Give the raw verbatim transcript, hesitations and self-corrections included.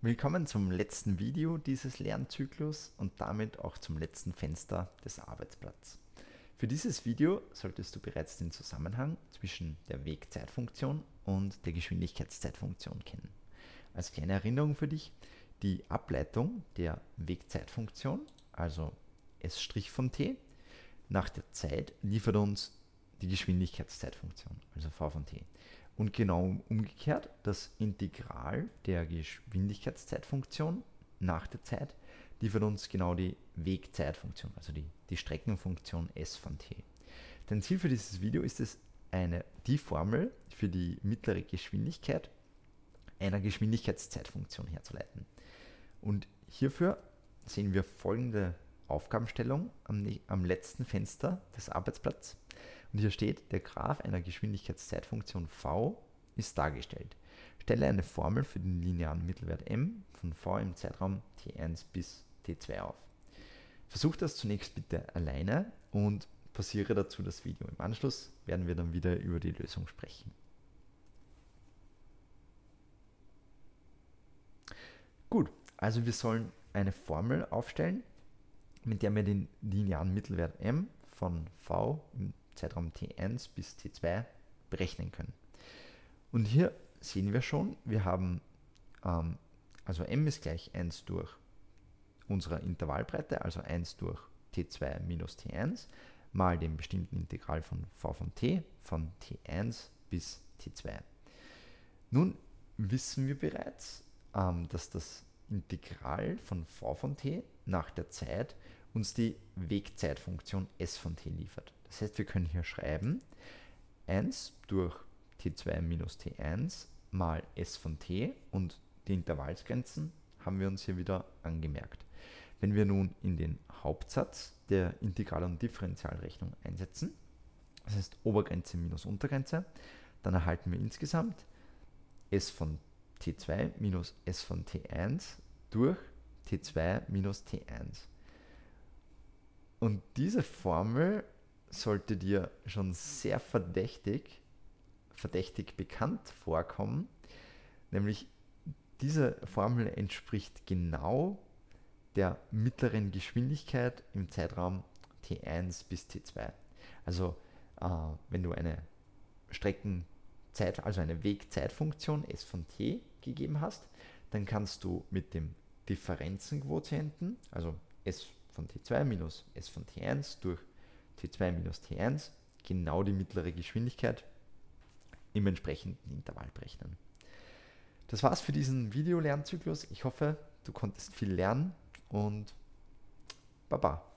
Willkommen zum letzten Video dieses Lernzyklus und damit auch zum letzten Fenster des Arbeitsblatts. Für dieses Video solltest du bereits den Zusammenhang zwischen der Wegzeitfunktion und der Geschwindigkeitszeitfunktion kennen. Als kleine Erinnerung für dich, die Ableitung der Wegzeitfunktion, also S' von t, nach der Zeit liefert uns die Geschwindigkeitszeitfunktion, also v von t. Und genau umgekehrt, das Integral der Geschwindigkeitszeitfunktion nach der Zeit liefert uns genau die Wegzeitfunktion, also die, die Streckenfunktion S von t. Dein Ziel für dieses Video ist es, eine, die Formel für die mittlere Geschwindigkeit einer Geschwindigkeitszeitfunktion herzuleiten. Und hierfür sehen wir folgende Aufgabenstellung am, am letzten Fenster des Arbeitsblatts. Und hier steht, der Graph einer Geschwindigkeitszeitfunktion v ist dargestellt. Stelle eine Formel für den linearen Mittelwert m von v im Zeitraum t eins bis t zwei auf. Versuch das zunächst bitte alleine und pausiere dazu das Video. Im Anschluss werden wir dann wieder über die Lösung sprechen. Gut, also wir sollen eine Formel aufstellen, mit der wir den linearen Mittelwert m von v im Zeitraum t eins bis t zwei berechnen können. Und hier sehen wir schon, wir haben, ähm, also m ist gleich eins durch unsere Intervallbreite, also eins durch t zwei minus t eins, mal dem bestimmten Integral von v von t, von t eins bis t zwei. Nun wissen wir bereits, ähm, dass das Integral von v von t nach der Zeit uns die Wegzeitfunktion S von t liefert. Das heißt, wir können hier schreiben eins durch t zwei minus t eins mal S von t und die Intervallsgrenzen haben wir uns hier wieder angemerkt. Wenn wir nun in den Hauptsatz der Integral- und Differentialrechnung einsetzen, das heißt Obergrenze minus Untergrenze, dann erhalten wir insgesamt S von t zwei minus S von t eins durch t zwei minus t eins. Und diese Formel sollte dir schon sehr verdächtig, verdächtig bekannt vorkommen, nämlich diese Formel entspricht genau der mittleren Geschwindigkeit im Zeitraum t eins bis t zwei. Also äh, wenn du eine Streckenzeit, also eine Wegzeitfunktion S von t gegeben hast, dann kannst du mit dem Differenzenquotienten, also S von t zwei minus S von t eins durch t zwei minus t eins, genau die mittlere Geschwindigkeit im entsprechenden Intervall berechnen. Das war's für diesen Videolernzyklus. Ich hoffe, du konntest viel lernen und Baba.